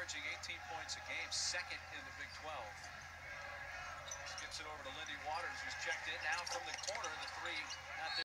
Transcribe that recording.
averaging 18 points a game, second in the Big 12. Skips it over to Lindy Waters, who's checked in now from the corner. The three not there.